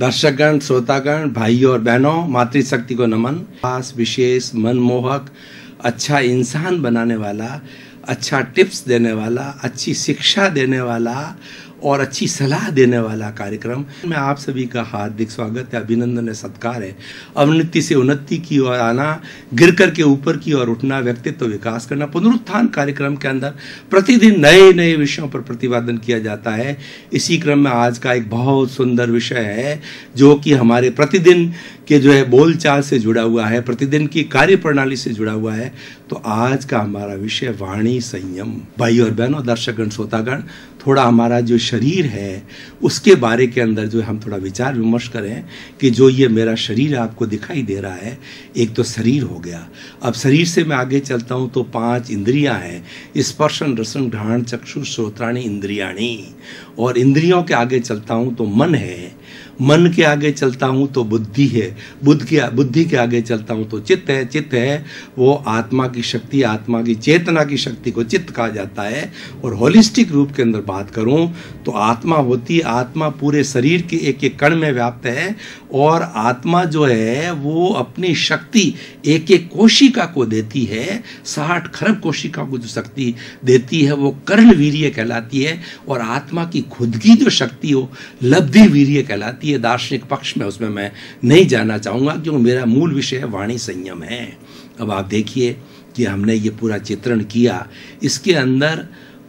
दर्शकगण, श्रोतागण, भाइयों और बहनों, मातृशक्ति को नमन। खास, विशेष, मनमोहक, अच्छा इंसान बनाने वाला, अच्छा टिप्स देने वाला, अच्छी शिक्षा देने वाला और अच्छी सलाह देने वाला कार्यक्रम में आप सभी का हार्दिक स्वागत है, अभिनंदन है, सत्कार है। अवनति से उन्नति की ओर आना, गिर कर के ऊपर की ओर उठना, व्यक्तित्व विकास करना। पुनरुत्थान कार्यक्रम के अंदर प्रतिदिन नए नए विषयों पर प्रतिपादन किया जाता है। इसी क्रम में आज का एक बहुत सुंदर विषय है जो कि हमारे प्रतिदिन के बोलचाल से जुड़ा हुआ है, प्रतिदिन की कार्य प्रणाली से जुड़ा हुआ है। तो आज का हमारा विषय वाणी संयम। भाई और बहनों, दर्शकगण, श्रोतागण, थोड़ा हमारा जो शरीर है उसके बारे के अंदर हम थोड़ा विचार विमर्श करें कि जो ये मेरा शरीर आपको दिखाई दे रहा है, एक तो शरीर हो गया। अब शरीर से मैं आगे चलता हूँ तो 5 इंद्रियां हैं, स्पर्शन, रसन, घ्राण, चक्षु, श्रोत्राणी, इंद्रियाणी। और इंद्रियों के आगे चलता हूँ तो मन है, मन के आगे चलता हूँ तो बुद्धि है, बुद्धि के आगे चलता हूँ तो चित्त है, चित्त है वो आत्मा की शक्ति, आत्मा की चेतना की शक्ति को चित्त कहा जाता है। और होलिस्टिक रूप के अंदर बात करूँ तो आत्मा होती है, आत्मा पूरे शरीर के एक एक कण में व्याप्त है। और आत्मा जो है वो अपनी शक्ति एक एक कोशिका को देती है। 60 खरब कोशिका को जो शक्ति देती है वो कर्ण वीर्य कहलाती है। और आत्मा की खुद की जो शक्ति हो लब्धि वीर्य कहलाती है। दार्शनिक पक्ष में उसमें मैं नहीं जाना चाहूँगा क्योंकि मेरा मूल विषय है वाणी संयम है। अब आप देखिए कि हमने ये पूरा चित्रण किया, इसके अंदर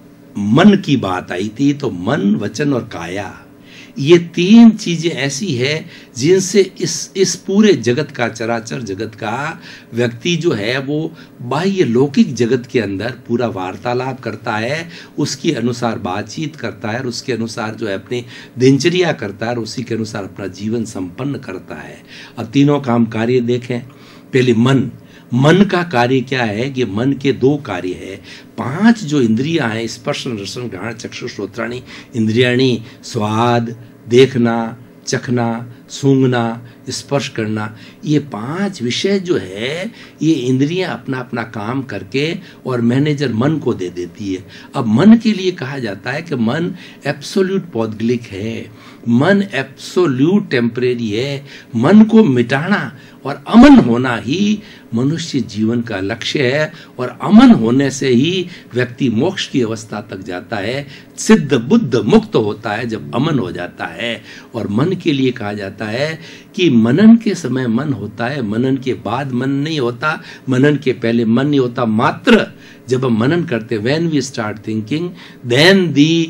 मन की बात आई थी। तो मन, वचन और काया, ये 3 चीजें ऐसी है जिनसे इस पूरे जगत का, चराचर जगत का व्यक्ति जो है वो बाह्य लौकिक जगत के अंदर पूरा वार्तालाप करता है, उसके अनुसार बातचीत करता है और उसके अनुसार जो है अपनी दिनचर्या करता है और उसी के अनुसार अपना जीवन संपन्न करता है। अब तीनों का हम कार्य देखें। पहले मन का कार्य क्या है कि मन के 2 कार्य है। 5 जो इंद्रियां हैं, स्पर्शन, रसन, घ्राण, चक्षु, श्रोत्राणी, इंद्रियाणी, स्वाद, देखना, चखना, सूंघना, स्पर्श करना, ये 5 विषय जो है ये इंद्रियां अपना अपना काम करके और मैनेजर मन को दे देती है। अब मन के लिए कहा जाता है कि मन एब्सोल्यूट पौद्गलिक है, मन एब्सोल्यूट टेम्परेरी है। मन को मिटाना और अमन होना ही मनुष्य जीवन का लक्ष्य है। और अमन होने से ही व्यक्ति मोक्ष की अवस्था तक जाता है, सिद्ध बुद्ध मुक्त होता है जब अमन हो जाता है। और मन के लिए कहा जाता है कि मनन के समय मन होता है, मनन के बाद मन नहीं होता, मनन के पहले मन नहीं होता। मात्र जब हम मनन करते, when we start thinking, then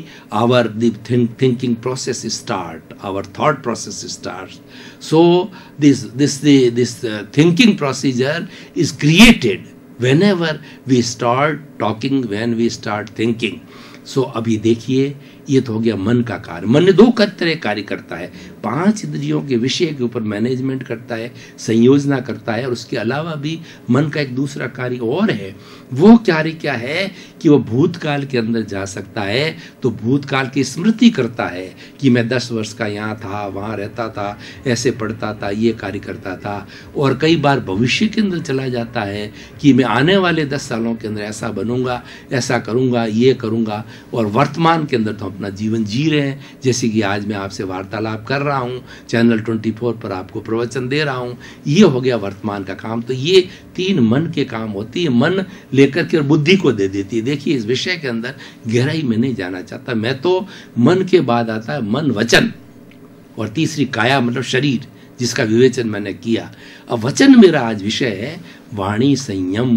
the thinking process start, our thought process starts. So this thinking procedure is created whenever we start talking, when we start thinking. So अभी देखिए, ये तो हो गया मन का कार्य। मन ने 2 तरह कार्य करता है। 5 इंद्रियों के विषय के ऊपर मैनेजमेंट करता है, संयोजना करता है। और उसके अलावा भी मन का एक दूसरा कार्य और है। वो कार्य क्या है कि वो भूतकाल के अंदर जा सकता है, तो भूतकाल की स्मृति करता है कि मैं 10 वर्ष का यहाँ था, वहाँ रहता था, ऐसे पढ़ता था, ये कार्य करता था। और कई बार भविष्य के अंदर चला जाता है कि मैं आने वाले 10 सालों के अंदर ऐसा बनूंगा, ऐसा करूंगा, ये करूंगा। और वर्तमान के अंदर तो अपना जीवन जी रहे हैं, जैसे कि आज मैं आपसे वार्तालाप कर रहा हूं, चैनल 24 पर आपको प्रवचन दे रहा हूं। ये हो गया वर्तमान का काम। तो ये 3 मन के काम होती है। मन लेकर के और बुद्धि को दे देती है। देखिए, इस विषय के अंदर गहराई में नहीं जाना चाहता मैं, तो मन के बाद आता है मन, वचन और तीसरी काया, मतलब शरीर, जिसका विवेचन मैंने किया। अब वचन मेरा आज विषय है वाणी संयम।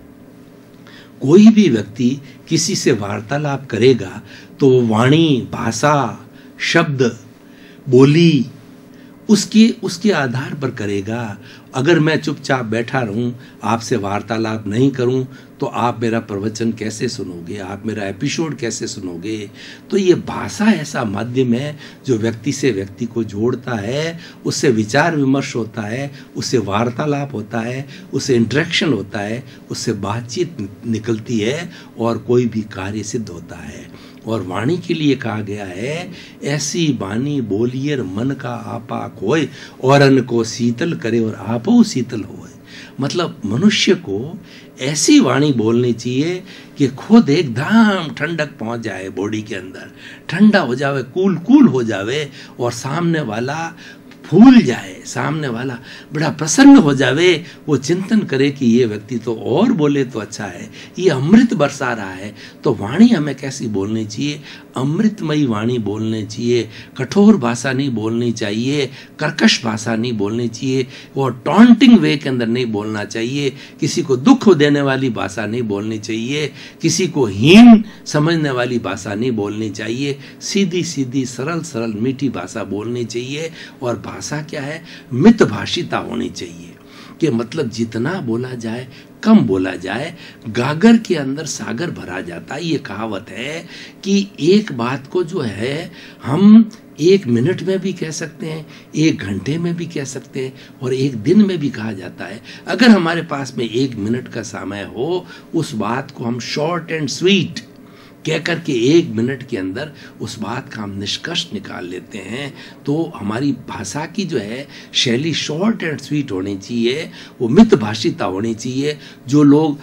कोई भी व्यक्ति किसी से वार्तालाप करेगा तो वाणी, भाषा, शब्द, बोली उसके आधार पर करेगा। अगर मैं चुपचाप बैठा रहूं, आपसे वार्तालाप नहीं करूं, तो आप मेरा प्रवचन कैसे सुनोगे, आप मेरा एपिसोड कैसे सुनोगे। तो ये भाषा ऐसा माध्यम है जो व्यक्ति से व्यक्ति को जोड़ता है, उससे विचार विमर्श होता है, उससे वार्तालाप होता है, उससे इंटरेक्शन होता है, उससे बातचीत निकलती है और कोई भी कार्य सिद्ध होता है। और वाणी के लिए कहा गया है, ऐसी वाणी बोलिए मन का आपा खोए, और अन्न को शीतल करे और आपो शीतल होए। मतलब मनुष्य को ऐसी वाणी बोलनी चाहिए कि खुद एकदम ठंडक पहुंच जाए, बॉडी के अंदर ठंडा हो जावे, कूल हो जावे, और सामने वाला फूल जाए, सामने वाला बड़ा प्रसन्न हो जावे, वो चिंतन करे कि ये व्यक्ति तो और बोले तो अच्छा है, ये अमृत बरसा रहा है। तो वाणी हमें कैसी बोलनी चाहिए? अमृतमयी वाणी बोलनी चाहिए, कठोर भाषा नहीं बोलनी चाहिए, कर्कश भाषा नहीं बोलनी चाहिए, और टॉन्टिंग वे के अंदर नहीं बोलना चाहिए, किसी को दुख देने वाली भाषा नहीं बोलनी चाहिए, किसी को हीन समझने वाली भाषा नहीं बोलनी चाहिए, सीधी सीधी सरल सरल मीठी भाषा बोलनी चाहिए। और भाषा क्या है? मितभाषिता होनी चाहिए, कि मतलब जितना बोला जाए कम बोला जाए। गागर के अंदर सागर भरा जाता है, ये कहावत है कि एक बात को जो है हम 1 मिनट में भी कह सकते हैं, 1 घंटे में भी कह सकते हैं, और 1 दिन में भी कहा जाता है। अगर हमारे पास में 1 मिनट का समय हो, उस बात को हम शॉर्ट एंड स्वीट कह करके 1 मिनट के अंदर उस बात का हम निष्कर्ष निकाल लेते हैं। तो हमारी भाषा की जो है शैली शॉर्ट एंड स्वीट होनी चाहिए, वो मितभाषिता होनी चाहिए। जो लोग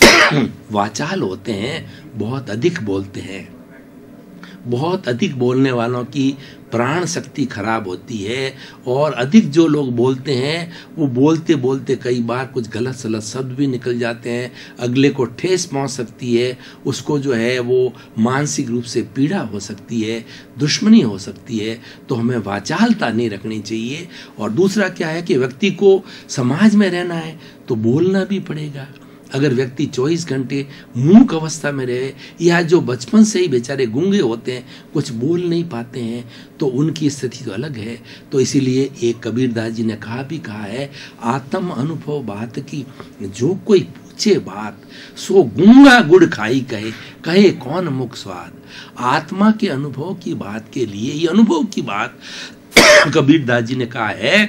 वाचाल होते हैं, बहुत अधिक बोलते हैं, बहुत अधिक बोलने वालों की प्राण शक्ति खराब होती है। और अधिक जो लोग बोलते हैं, वो बोलते बोलते कई बार कुछ गलत सलत शब्द भी निकल जाते हैं, अगले को ठेस पहुंच सकती है, उसको जो है वो मानसिक रूप से पीड़ा हो सकती है, दुश्मनी हो सकती है। तो हमें वाचालता नहीं रखनी चाहिए। और दूसरा क्या है कि व्यक्ति को समाज में रहना है तो बोलना भी पड़ेगा। अगर व्यक्ति 24 घंटे मूक अवस्था में रहे, या जो बचपन से ही बेचारे गूंगे होते हैं, कुछ बोल नहीं पाते हैं, तो उनकी स्थिति तो अलग है। तो इसीलिए एक कबीरदास जी ने कहा है, आत्म अनुभव बात की जो कोई पूछे बात, सो गूंगा गुड़ खाई कहे, कहे कौन मुख स्वाद। आत्मा के अनुभव की बात के लिए, ये अनुभव की बात कबीरदास जी ने कहा है,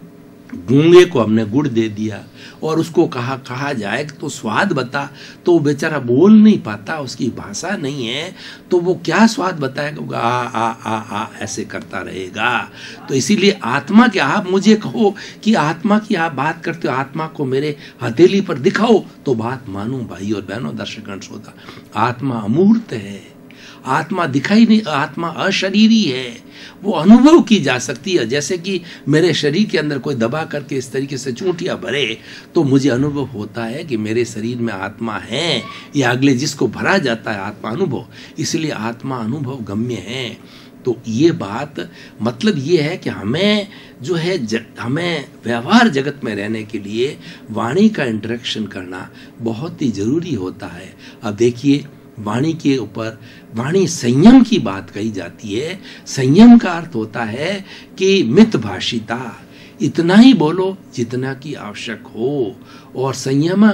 गूंगे को हमने गुड़ दे दिया और उसको कहा जाए तो स्वाद बता, तो वो बेचारा बोल नहीं पाता, उसकी भाषा नहीं है, तो वो क्या स्वाद बताएगा? आ ऐसे करता रहेगा। तो इसीलिए आत्मा के, आप मुझे कहो कि आत्मा की आप बात करते हो, आत्मा को मेरे हथेली पर दिखाओ तो बात मानूं। भाई और बहनों, दर्शकगण श्रोता, आत्मा अमूर्त है, आत्मा दिखाई नहीं, आत्मा अशरीरी है, वो अनुभव की जा सकती है। जैसे कि मेरे शरीर के अंदर कोई दबा करके इस तरीके से चूंटियां भरे, तो मुझे अनुभव होता है कि मेरे शरीर में आत्मा है, या अगले जिसको भरा जाता है आत्मा अनुभव। इसलिए आत्मा अनुभव गम्य है। तो ये बात मतलब ये है कि हमें जो है हमें व्यवहार जगत में रहने के लिए वाणी का इंटरेक्शन करना बहुत ही जरूरी होता है। अब देखिए, वाणी के ऊपर, वाणी संयम की बात कही जाती है। संयम का अर्थ होता है कि मितभाषिता, इतना ही बोलो जितना की आवश्यक हो। और संयमा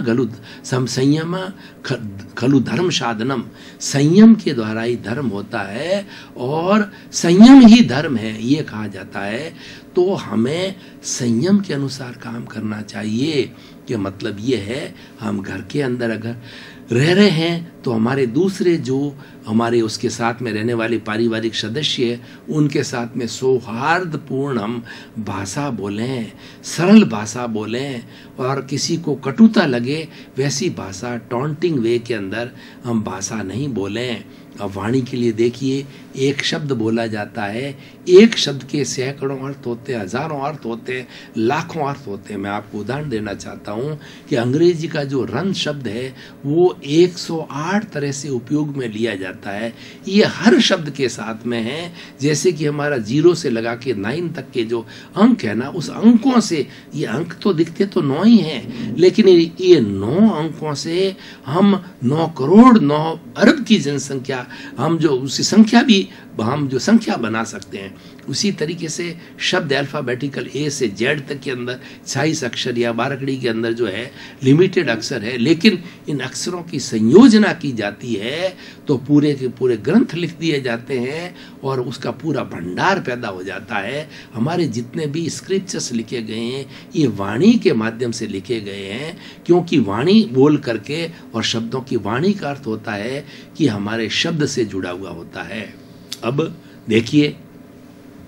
खलु धर्म साधनम, संयम के द्वारा ही धर्म होता है और संयम ही धर्म है, ये कहा जाता है। तो हमें संयम के अनुसार काम करना चाहिए। कि मतलब ये है, हम घर के अंदर अगर रह रहे हैं तो हमारे दूसरे जो हमारे उसके साथ में रहने वाले पारिवारिक सदस्य है, उनके साथ में सौहार्दपूर्ण हम भाषा बोलें, सरल भाषा बोलें, और किसी को कटुता लगे वैसी भाषा, टॉन्टिंग वे के अंदर हम भाषा नहीं बोलें। अब वाणी के लिए देखिए, एक शब्द बोला जाता है, एक शब्द के सैकड़ों अर्थ होते हैं, हजारों अर्थ होते हैं, लाखों अर्थ होते हैं। मैं आपको उदाहरण देना चाहता हूँ कि अंग्रेजी का जो रन शब्द है वो 108 तरह से उपयोग में लिया जाता है। ये हर शब्द के साथ में है। जैसे कि हमारा 0 से लगा के 9 तक के जो अंक है ना, उस अंकों से, ये अंक तो दिखते तो 9 ही हैं, लेकिन ये 9 अंकों से हम 9 करोड़ 9 अरब की जनसंख्या, हम जो उसी संख्या भी हम जो संख्या बना सकते हैं। उसी तरीके से शब्द अल्फाबेटिकल A से Z तक के अंदर 26 अक्षर या बारकड़ी के अंदर जो है लिमिटेड अक्षर है, लेकिन इन अक्षरों की संयोजना की जाती है तो पूरे के पूरे ग्रंथ लिख दिए जाते हैं और उसका पूरा भंडार पैदा हो जाता है। हमारे जितने भी स्क्रिप्चर्स लिखे गए हैं ये वाणी के माध्यम से लिखे गए हैं, क्योंकि वाणी बोल करके, और शब्दों की वाणी का अर्थ होता है कि हमारे शब्द से जुड़ा हुआ होता है। अब देखिए,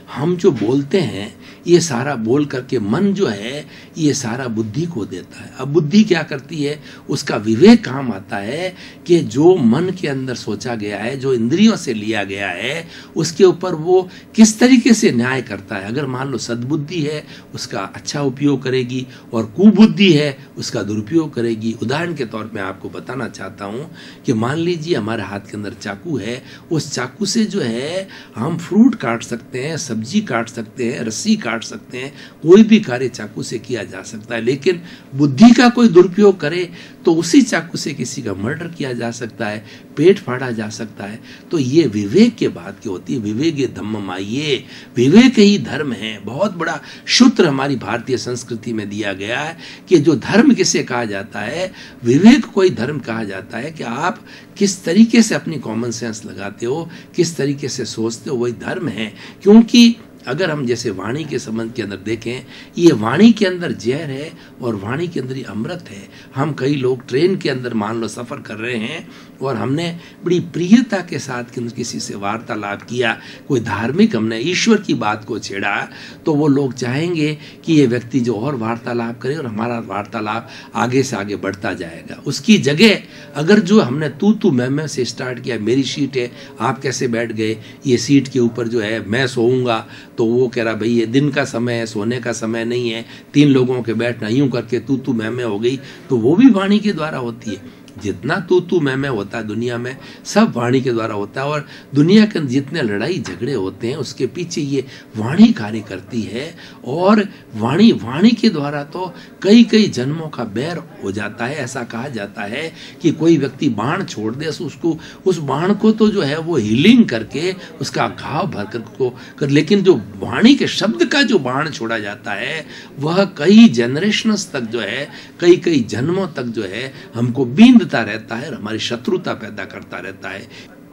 हम जो बोलते हैं ये सारा बोल करके मन जो है ये सारा बुद्धि को देता है। अब बुद्धि क्या करती है, उसका विवेक काम आता है कि जो मन के अंदर सोचा गया है, जो इंद्रियों से लिया गया है, उसके ऊपर वो किस तरीके से न्याय करता है। अगर मान लो सद्बुद्धि है उसका अच्छा उपयोग करेगी और कुबुद्धि है उसका दुरुपयोग करेगी। उदाहरण के तौर पे आपको बताना चाहता हूँ कि मान लीजिए हमारे हाथ के अंदर चाकू है, उस चाकू से जो है हम फ्रूट काट सकते हैं, सब्जी काट सकते हैं, रस्सी काट सकते हैं, कोई भी कार्य चाकू से किया जा सकता है। लेकिन बुद्धि का कोई दुरुपयोग करे तो उसी चाकू से किसी का मर्डर किया जा सकता है, पेट फाड़ा जा सकता है। तो ये विवेक के बात की होती है। विवेक धम्ममाये, विवेक ही धर्म है। बहुत बड़ा सूत्र हमारी भारतीय संस्कृति में दिया गया है कि जो धर्म किसे कहा जाता है, विवेक को ही धर्म कहा जाता है कि आप किस तरीके से अपनी कॉमन सेंस लगाते हो, किस तरीके से सोचते हो, वही धर्म है। क्योंकि अगर हम जैसे वाणी के संबंध के अंदर देखें, ये वाणी के अंदर जहर है और वाणी के अंदर ही अमृत है। हम कई लोग ट्रेन के अंदर मान लो सफ़र कर रहे हैं और हमने बड़ी प्रियता के साथ किसी से वार्तालाप किया, कोई धार्मिक हमने ईश्वर की बात को छेड़ा, तो वो लोग चाहेंगे कि ये व्यक्ति जो और वार्तालाप करे और हमारा वार्तालाप आगे से आगे बढ़ता जाएगा। उसकी जगह अगर जो हमने तू मैं से स्टार्ट किया, मेरी सीट है, आप कैसे बैठ गए, ये सीट के ऊपर जो है मैं सोऊंगा, तो वो कह रहा भाई ये दिन का समय है, सोने का समय नहीं है, 3 लोगों के बैठना, यूं करके तू मैं हो गई। तो वो भी वाणी के द्वारा होती है। जितना तू मैं होता है दुनिया में, सब वाणी के द्वारा होता है। और दुनिया के जितने लड़ाई झगड़े होते हैं उसके पीछे ये वाणी कार्य करती है। और वाणी के द्वारा तो कई जन्मों का बैर हो जाता है। ऐसा कहा जाता है कि कोई व्यक्ति बाण छोड़ दे, उसको उस बाण को तो जो है वो हीलिंग करके उसका घाव भर कर, लेकिन जो वाणी के शब्द का जो बाण छोड़ा जाता है वह कई जनरेशंस तक जो है, कई जन्मों तक जो है हमको बींधता रहता है, हमारी शत्रुता पैदा करता रहता है।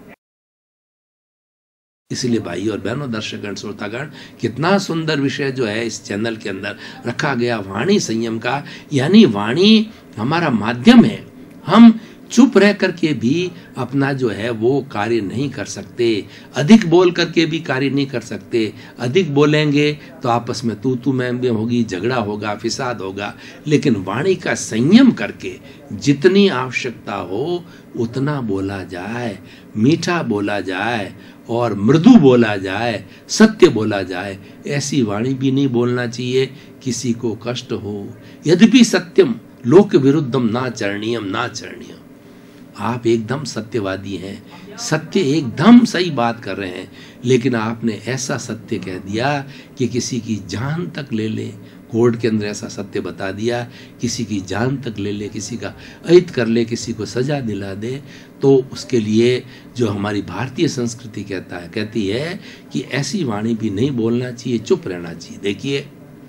इसलिए भाई और बहनों, दर्शकगण, श्रोतागण, कितना सुंदर विषय जो है इस चैनल के अंदर रखा गया वाणी संयम का। यानी वाणी हमारा माध्यम है। हम चुप रह करके भी अपना जो है वो कार्य नहीं कर सकते, अधिक बोल करके भी कार्य नहीं कर सकते। अधिक बोलेंगे तो आपस में तू मैं होगी, झगड़ा होगा, फिसाद होगा। लेकिन वाणी का संयम करके जितनी आवश्यकता हो उतना बोला जाए, मीठा बोला जाए और मृदु बोला जाए, सत्य बोला जाए। ऐसी वाणी भी नहीं बोलना चाहिए किसी को कष्ट हो। यद्यपि सत्यम लोक विरुद्धम ना चरणीयम ना चरणीयम। आप एकदम सत्यवादी हैं, सत्य एकदम सही बात कर रहे हैं, लेकिन आपने ऐसा सत्य कह दिया कि किसी की जान तक ले ले। कोर्ट के अंदर ऐसा सत्य बता दिया, किसी की जान तक ले ले, किसी का अहित कर ले, किसी को सजा दिला दे। तो उसके लिए जो हमारी भारतीय संस्कृति कहती है कि ऐसी वाणी भी नहीं बोलना चाहिए, चुप रहना चाहिए। देखिए,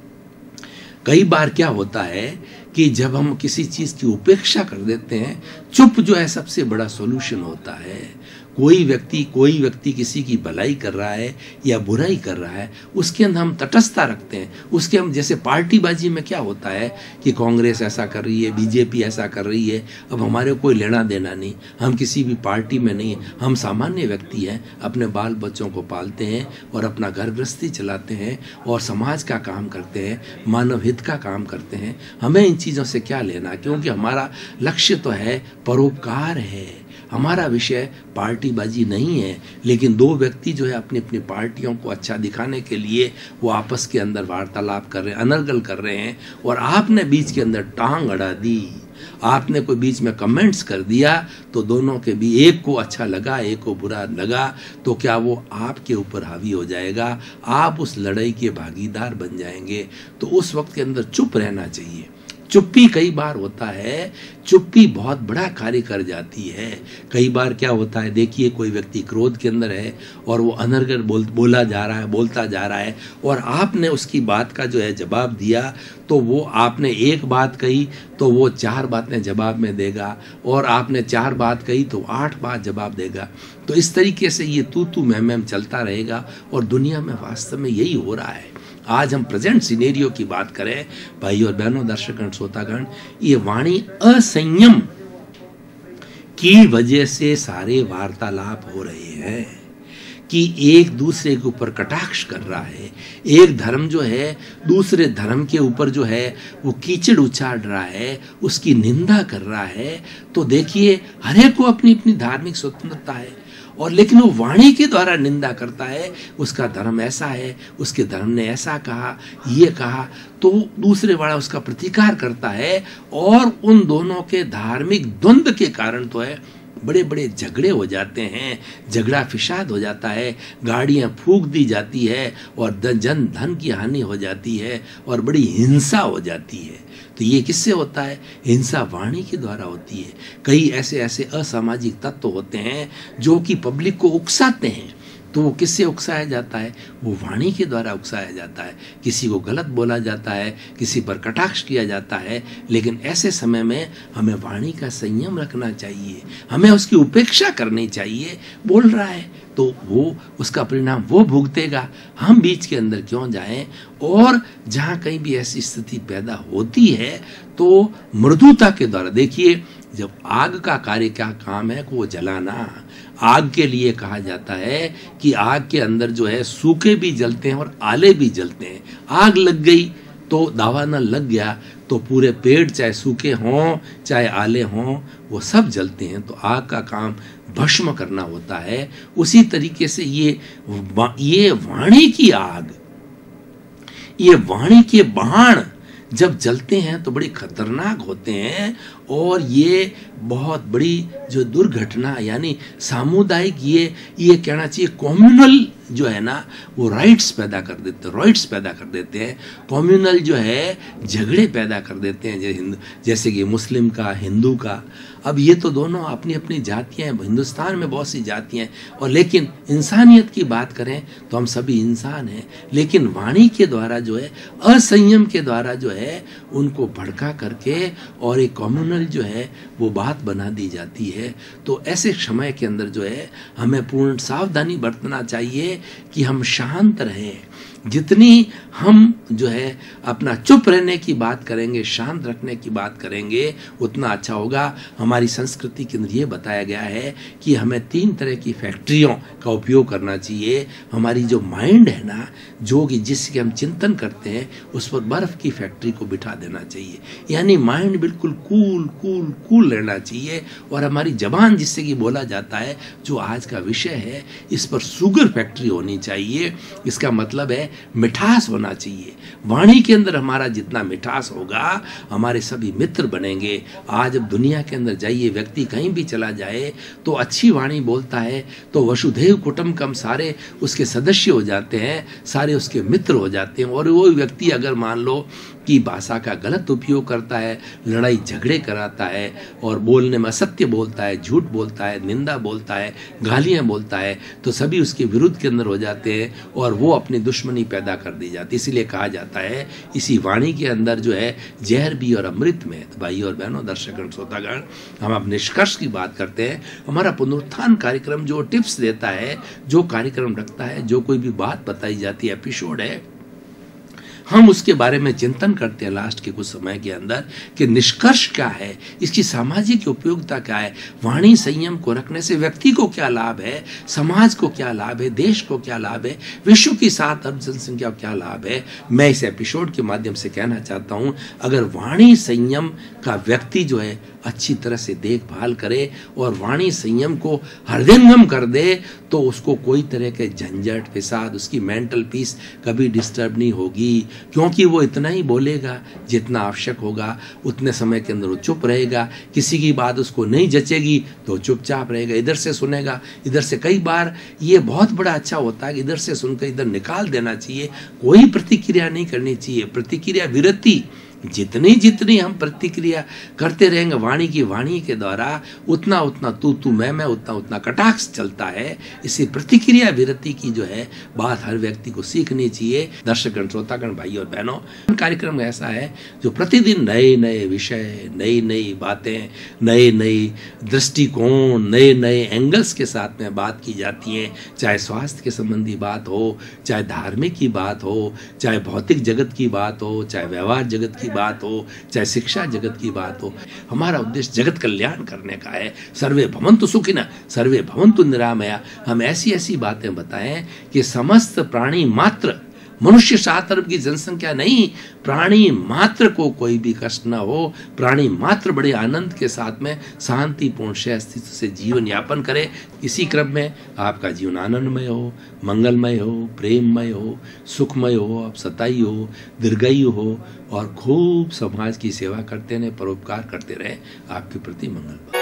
कई बार क्या होता है कि जब हम किसी चीज की उपेक्षा कर देते हैं, चुप जो है सबसे बड़ा सॉल्यूशन होता है। कोई व्यक्ति किसी की भलाई कर रहा है या बुराई कर रहा है, उसके अंदर हम तटस्थता रखते हैं। उसके हम जैसे पार्टीबाजी में क्या होता है कि कांग्रेस ऐसा कर रही है, बीजेपी ऐसा कर रही है, अब हमारे कोई लेना देना नहीं, हम किसी भी पार्टी में नहीं, हम सामान्य व्यक्ति हैं, अपने बाल बच्चों को पालते हैं और अपना घर गृहस्थी चलाते हैं और समाज का काम करते हैं, मानव हित का काम करते हैं। हमें इन चीज़ों से क्या लेना, क्योंकि हमारा लक्ष्य तो है परोपकार है, हमारा विषय पार्टीबाजी नहीं है। लेकिन दो व्यक्ति जो है अपनी अपनी पार्टियों को अच्छा दिखाने के लिए वो आपस के अंदर वार्तालाप कर रहे हैं, अनर्गल कर रहे हैं, और आपने बीच के अंदर टांग अड़ा दी, आपने कोई बीच में कमेंट्स कर दिया, तो दोनों के भी एक को अच्छा लगा, एक को बुरा लगा, तो क्या वो आपके ऊपर हावी हो जाएगा, आप उस लड़ाई के भागीदार बन जाएंगे। तो उस वक्त के अंदर चुप रहना चाहिए। चुप्पी कई बार होता है, चुप्पी बहुत बड़ा कार्य कर जाती है। कई बार क्या होता है, देखिए कोई व्यक्ति क्रोध के अंदर है और वो अनर्गल बोलता जा रहा है और आपने उसकी बात का जो है जवाब दिया, तो वो आपने एक बात कही तो वो 4 बातें जवाब में देगा, और आपने 4 बात कही तो 8 बात जवाब देगा। तो इस तरीके से ये तू मैं चलता रहेगा और दुनिया में वास्तव में यही हो रहा है। आज हम प्रेजेंट सिनेरियो की बात करें भाई और बहनों, दर्शकगण, श्रोतागण, ये वाणी असंयम की वजह से सारे वार्तालाप हो रहे हैं। कि एक दूसरे के ऊपर कटाक्ष कर रहा है, एक धर्म जो है दूसरे धर्म के ऊपर जो है वो कीचड़ उछाल रहा है, उसकी निंदा कर रहा है, तो देखिए हर एक को अपनी अपनी धार्मिक स्वतंत्रता है, और लेकिन वो वाणी के द्वारा निंदा करता है, उसका धर्म ऐसा है, उसके धर्म ने ऐसा कहा, ये कहा, तो दूसरे वाला उसका प्रतिकार करता है, और उन दोनों के धार्मिक द्वंद्व के कारण तो है बड़े बड़े झगड़े हो जाते हैं, झगड़ा फिसाद हो जाता है, गाड़ियां फूंक दी जाती है, और जन धन की हानि हो जाती है, और बड़ी हिंसा हो जाती है। तो ये किससे होता है? हिंसा वाणी के द्वारा होती है। कई ऐसे ऐसे असामाजिक तत्व होते हैं जो कि पब्लिक को उकसाते हैं, तो वो किससे उकसाया जाता है? वो वाणी के द्वारा उकसाया जाता है। किसी को गलत बोला जाता है, किसी पर कटाक्ष किया जाता है, लेकिन ऐसे समय में हमें वाणी का संयम रखना चाहिए, हमें उसकी उपेक्षा करनी चाहिए। बोल रहा है तो वो उसका परिणाम वो भुगतेगा, हम बीच के अंदर क्यों जाएं? और जहाँ कहीं भी ऐसी स्थिति पैदा होती है तो मृदुता के द्वारा, देखिए जब आग का कार्य क्या काम है को जलाना, आग के लिए कहा जाता है कि आग के अंदर जो है सूखे भी जलते हैं और आले भी जलते हैं। आग लग गई तो दावा न लग गया तो पूरे पेड़ चाहे सूखे हों चाहे आले हों वो सब जलते हैं। तो आग का काम भस्म करना होता है। उसी तरीके से ये वाणी की आग, ये वाणी के बाण जब जलते हैं तो बड़ी खतरनाक होते हैं, और ये बहुत बड़ी जो दुर्घटना यानी सामुदायिक ये कहना चाहिए कम्युनल जो है ना वो राइट्स पैदा कर देते हैं, राइट्स पैदा कर देते हैं, कम्युनल जो है झगड़े पैदा कर देते हैं, जैसे कि मुस्लिम का हिंदू का। अब ये तो दोनों अपनी अपनी जातियां हैं, हिंदुस्तान में बहुत सी जातियां हैं, और लेकिन इंसानियत की बात करें तो हम सभी इंसान हैं, लेकिन वाणी के द्वारा जो है असंयम के द्वारा जो है उनको भड़का करके और एक कम्युनल जो है वो बात बना दी जाती है। तो ऐसे समय के अंदर जो है हमें पूर्ण सावधानी बरतना चाहिए कि हम शांत रहें। जितनी हम जो है अपना चुप रहने की बात करेंगे, शांत रखने की बात करेंगे, उतना अच्छा होगा। हमारी संस्कृति के अंदर ये बताया गया है कि हमें 3 तरह की फैक्ट्रियों का उपयोग करना चाहिए। हमारी जो माइंड है ना, जो कि जिसके हम चिंतन करते हैं, उस पर बर्फ की फैक्ट्री को बिठा देना चाहिए, यानी माइंड बिल्कुल कूल कूल कूल रहना चाहिए। और हमारी जबान जिससे कि बोला जाता है, जो आज का विषय है, इस पर शुगर फैक्ट्री होनी चाहिए। इसका मतलब है मिठास होना चाहिए। वाणी के अंदर हमारा जितना मिठास होगा, हमारे सभी मित्र बनेंगे। आज अब दुनिया के अंदर जाइए, व्यक्ति कहीं भी चला जाए तो अच्छी वाणी बोलता है तो वसुधैव कुटुंबकम सारे उसके सदस्य हो जाते हैं, सारे उसके मित्र हो जाते हैं। और वो व्यक्ति अगर मान लो कि भाषा का गलत उपयोग करता है, लड़ाई झगड़े कराता है, और बोलने में असत्य बोलता है, झूठ बोलता है, निंदा बोलता है, गालियां बोलता है, तो सभी उसके विरुद्ध के अंदर हो जाते हैं और वो अपनी दुश्मनी पैदा कर दी जाती है। इसीलिए कहा जाता है इसी वाणी के अंदर जो है जहर भी और अमृत में। तो भाई और बहनों, दर्शकगण, श्रोतागण, हम अब निष्कर्ष की बात करते हैं। हमारा पुनरुत्थान कार्यक्रम जो टिप्स देता है, जो कार्यक्रम रखता है, जो कोई भी बात बताई जाती है, एपिसोड है, हम उसके बारे में चिंतन करते हैं लास्ट के कुछ समय के अंदर कि निष्कर्ष क्या है, इसकी सामाजिक उपयोगिता क्या है, वाणी संयम को रखने से व्यक्ति को क्या लाभ है, समाज को क्या लाभ है, देश को क्या लाभ है, विश्व की 7 अरब जनसंख्या को क्या लाभ है। मैं इस एपिसोड के माध्यम से कहना चाहता हूं, अगर वाणी संयम का व्यक्ति जो है अच्छी तरह से देखभाल करे और वाणी संयम को हृदयंगम कर दे, तो उसको कोई तरह के झंझट फिसाद, उसकी मेंटल पीस कभी डिस्टर्ब नहीं होगी, क्योंकि वो इतना ही बोलेगा जितना आवश्यक होगा। उतने समय के अंदर वो चुप रहेगा, किसी की बात उसको नहीं जचेगी तो चुपचाप रहेगा, इधर से सुनेगा, इधर से। कई बार ये बहुत बड़ा अच्छा होता है कि इधर से सुनकर इधर निकाल देना चाहिए, कोई प्रतिक्रिया नहीं करनी चाहिए। प्रतिक्रिया विरति, जितनी जितनी हम प्रतिक्रिया करते रहेंगे वाणी के द्वारा, उतना उतना तू मैं उतना उतना कटाक्ष चलता है। इसी प्रतिक्रिया विरति की जो है बात हर व्यक्ति को सीखनी चाहिए। दर्शकगण, श्रोतागण, भाई और बहनों, कार्यक्रम ऐसा है जो प्रतिदिन नए नए विषय, नई नई बातें, नए नई दृष्टिकोण, नए नए एंगल्स के साथ में बात की जाती है। चाहे स्वास्थ्य के संबंधी बात हो, चाहे धार्मिक की बात हो, चाहे भौतिक जगत की बात हो, चाहे व्यवहार जगत की की बात हो, चाहे शिक्षा जगत की बात हो, हमारा उद्देश्य जगत कल्याण करने का है। सर्वे भवन्तु सुखिनः, सर्वे भवन्तु निरामया। हम ऐसी ऐसी बातें बताएं कि समस्त प्राणी मात्र, मनुष्य 7 अरब की जनसंख्या नहीं, प्राणी मात्र को कोई भी कष्ट ना हो, प्राणी मात्र बड़े आनंद के साथ में शांतिपूर्ण से अस्तित्व से जीवन यापन करे। इसी क्रम में आपका जीवन आनंदमय हो, मंगलमय हो, प्रेममय हो, सुखमय हो, आप सताई हो, दीर्घायु हो और खूब समाज की सेवा करते रहें, परोपकार करते रहें। आपके प्रति मंगल।